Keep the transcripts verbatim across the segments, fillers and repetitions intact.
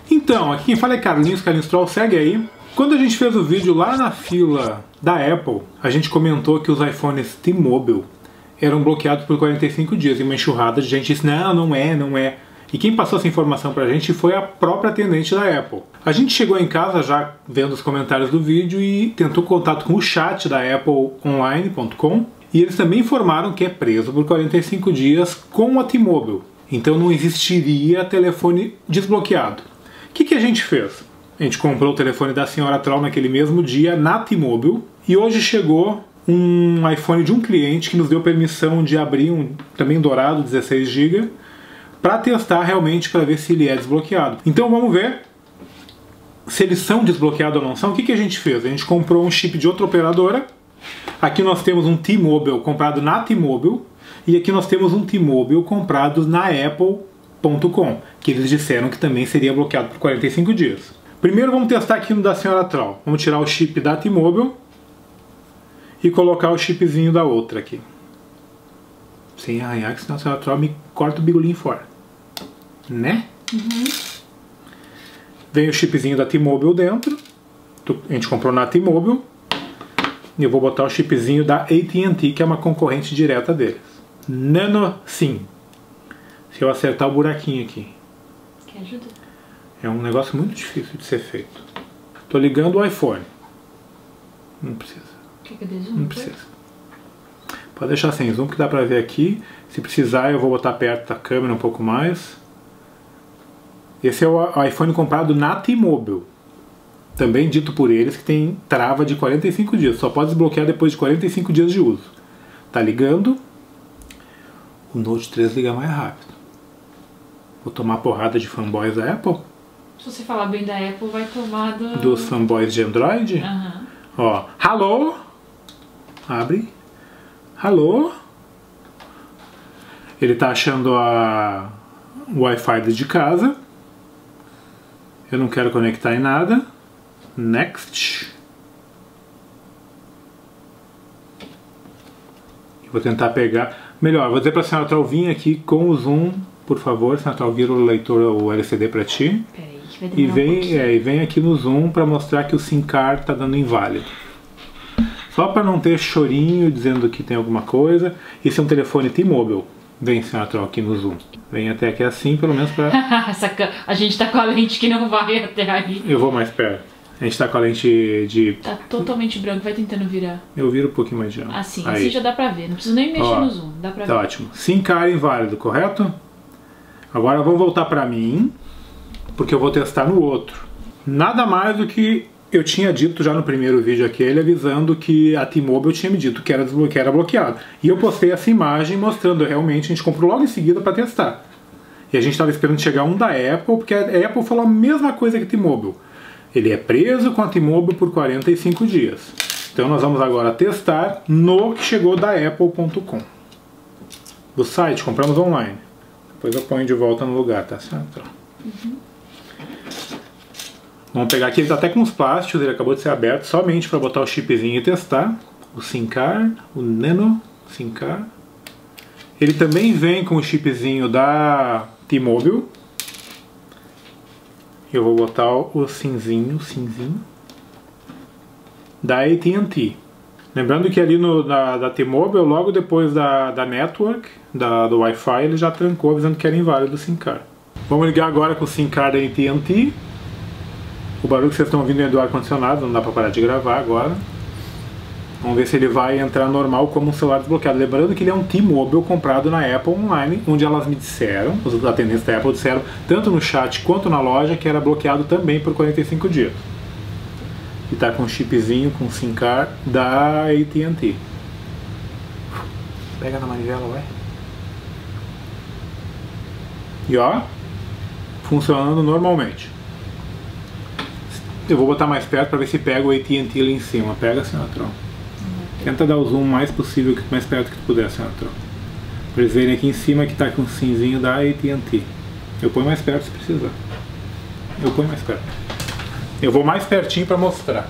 Então, aqui quem fala é Carlinhos, Carlinhos Troll, segue aí. Quando a gente fez o vídeo lá na fila da Apple, a gente comentou que os iPhones T-Mobile eram bloqueados por quarenta e cinco dias, e uma enxurrada de gente disse, não, não é, não é. E quem passou essa informação pra gente foi a própria atendente da Apple. A gente chegou em casa já vendo os comentários do vídeo e tentou contato com o chat da apple online ponto com, e eles também informaram que é preso por quarenta e cinco dias com a T-Mobile. Então não existiria telefone desbloqueado. O que, que a gente fez? A gente comprou o telefone da senhora Troll naquele mesmo dia na T-Mobile, e hoje chegou um iPhone de um cliente que nos deu permissão de abrir um também dourado, dezesseis gigas, para testar realmente, para ver se ele é desbloqueado. Então vamos ver se eles são desbloqueados ou não são. O que, que a gente fez? A gente comprou um chip de outra operadora. Aqui nós temos um T-Mobile comprado na T-Mobile, e aqui nós temos um T-Mobile comprado na apple ponto com, que eles disseram que também seria bloqueado por quarenta e cinco dias. Primeiro vamos testar aqui no da senhora Troll. Vamos tirar o chip da T-Mobile e colocar o chipzinho da outra aqui. Sem arranhar, que senão a senhora Troll me corta o bigolinho fora. Né? Uhum. Vem o chipzinho da T-Mobile dentro. A gente comprou na T-Mobile. E eu vou botar o chipzinho da A T and T, que é uma concorrente direta deles. Nano SIM. Se eu acertar o buraquinho aqui. Que ajuda? É um negócio muito difícil de ser feito. Tô ligando o iPhone. Não precisa. Quer que eu dê zoom? Não precisa. Pode deixar sem zoom, que dá pra ver aqui. Se precisar, eu vou botar perto da câmera um pouco mais. Esse é o iPhone comprado na T-Mobile. Também dito por eles que tem trava de quarenta e cinco dias. Só pode desbloquear depois de quarenta e cinco dias de uso. Tá ligando. O Note três liga mais rápido. Vou tomar porrada de fanboys da Apple. Se você falar bem da Apple, vai tomar do... Dos fanboys de Android. Uhum. Ó, hello. Abre. Hello. Ele tá achando a... o Wi-Fi de casa. Eu não quero conectar em nada. Next. Vou tentar pegar... Melhor, vou dizer pra senhora Troll vir aqui com o zoom, por favor. Senhora Troll, vira o leitor, o L C D pra ti. Peraí, que vai E demorar vem, um pouquinho. é, e vem aqui no zoom pra mostrar que o SIM card tá dando inválido. Só pra não ter chorinho dizendo que tem alguma coisa. Esse é um telefone T-Mobile. Vem, senhora Troll, aqui no zoom. Vem até aqui assim, pelo menos pra... Essa ca- a gente tá com a lente que não vai até aí. Eu vou mais perto. A gente tá com a lente de... Tá totalmente branco, vai tentando virar. Eu viro um pouquinho mais de ano. Assim, Aí. assim já dá pra ver. Não preciso nem mexer Ó, no zoom, dá pra Tá ver. ótimo. SIM card inválido, correto? Agora vamos voltar pra mim, porque eu vou testar no outro. Nada mais do que eu tinha dito já no primeiro vídeo aquele, avisando que a T-Mobile tinha me dito que era, desblo- que era bloqueado. E eu postei essa imagem mostrando realmente, a gente comprou logo em seguida pra testar. E a gente estava esperando chegar um da Apple, porque a Apple falou a mesma coisa que a T-Mobile. Ele é preso com a T-Mobile por quarenta e cinco dias. Então nós vamos agora testar no que chegou da apple ponto com. Do site, compramos online. Depois eu ponho de volta no lugar, tá certo? Uhum. Vamos pegar aqui, ele tá até com os plásticos, ele acabou de ser aberto somente para botar o chipzinho e testar. O SIM card, o Nano SIM card. Ele também vem com o chipzinho da T-Mobile. Eu vou botar o cinzinho, cinzinho da A T and T. Lembrando que ali no, da, da T-Mobile, logo depois da, da network, da, do Wi-Fi, ele já trancou avisando que era inválido o SIM card. Vamos ligar agora com o SIM card da A T and T. O barulho que vocês estão ouvindo é do ar-condicionado, não dá para parar de gravar agora. Vamos ver se ele vai entrar normal como um celular desbloqueado. Lembrando que ele é um T-Mobile comprado na Apple Online, onde elas me disseram, os atendentes da Apple disseram, tanto no chat quanto na loja, que era bloqueado também por quarenta e cinco dias. E tá com um chipzinho, com SIM card da A T and T. Pega na manivela, vai. E ó, funcionando normalmente. Eu vou botar mais perto para ver se pega o A T and T ali em cima. Pega, senhora Troll. Tenta dar o zoom o mais possível, mais perto que tu puder, senhora Troll. Pra eles verem aqui em cima que tá com o simzinho da A T and T. Eu ponho mais perto se precisar. Eu ponho mais perto. Eu vou mais pertinho para mostrar.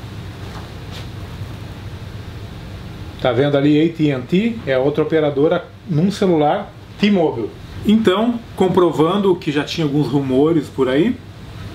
Tá vendo ali A T and T? É outra operadora num celular T-Mobile. Então, comprovando que já tinha alguns rumores por aí,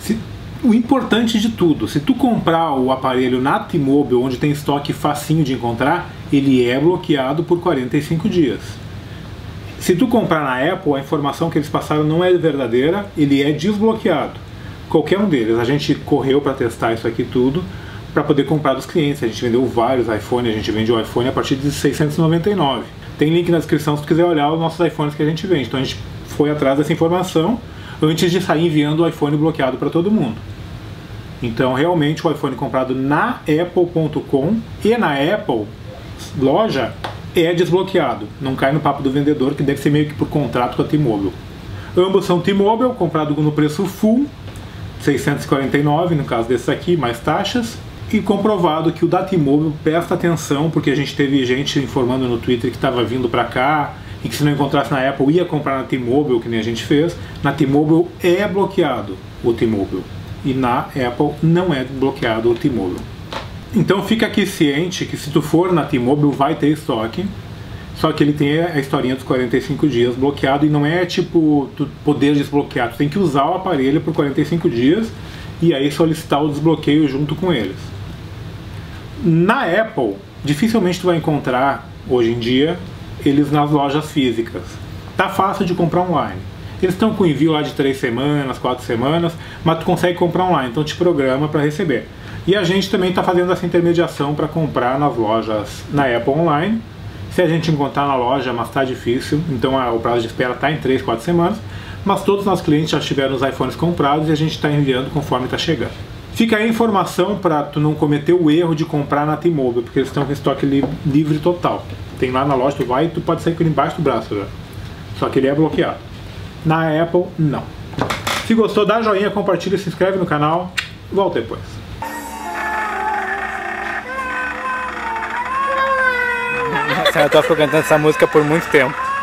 Se, o importante de tudo, se tu comprar o aparelho na T-Mobile, onde tem estoque facinho de encontrar, ele é bloqueado por quarenta e cinco dias. Se tu comprar na Apple, a informação que eles passaram não é verdadeira, ele é desbloqueado. Qualquer um deles. A gente correu para testar isso aqui tudo, para poder comprar dos clientes. A gente vendeu vários iPhones, a gente vende o iPhone a partir de seiscentos e noventa e nove. Tem link na descrição se tu quiser olhar os nossos iPhones que a gente vende. Então a gente foi atrás dessa informação antes de sair enviando o iPhone bloqueado para todo mundo. Então realmente o iPhone comprado na Apple ponto com e na Apple loja é desbloqueado. Não cai no papo do vendedor, que deve ser meio que por contrato com a T-Mobile. Ambos são T-Mobile, comprado no preço full, seiscentos e quarenta e nove no caso desse aqui, mais taxas. E comprovado que o da T-Mobile, presta atenção, porque a gente teve gente informando no Twitter que estava vindo para cá e que se não encontrasse na Apple ia comprar na T-Mobile, que nem a gente fez. Na T-Mobile é bloqueado o T-Mobile e na Apple não é bloqueado o T-Mobile. Então fica aqui ciente que se tu for na T-Mobile vai ter estoque, só que ele tem a historinha dos quarenta e cinco dias bloqueado e não é tipo tu poder desbloquear, tu tem que usar o aparelho por quarenta e cinco dias e aí solicitar o desbloqueio junto com eles. Na Apple, dificilmente tu vai encontrar, hoje em dia, eles nas lojas físicas. Tá fácil de comprar online. Eles estão com envio lá de três semanas, quatro semanas, mas tu consegue comprar online, então te programa para receber. E a gente também está fazendo essa intermediação para comprar nas lojas na Apple online. Se a gente encontrar na loja, mas está difícil, então a, o prazo de espera está em três, quatro semanas, mas todos os nossos clientes já tiveram os iPhones comprados e a gente está enviando conforme está chegando. Fica aí a informação para tu não cometer o erro de comprar na T-Mobile, porque eles estão com estoque li livre total. Tem lá na loja, tu vai e tu pode sair com ele embaixo do braço já. Só que ele é bloqueado. Na Apple, não. Se gostou, dá joinha, compartilha, se inscreve no canal. Volta depois. A senhora ficou cantando essa música por muito tempo.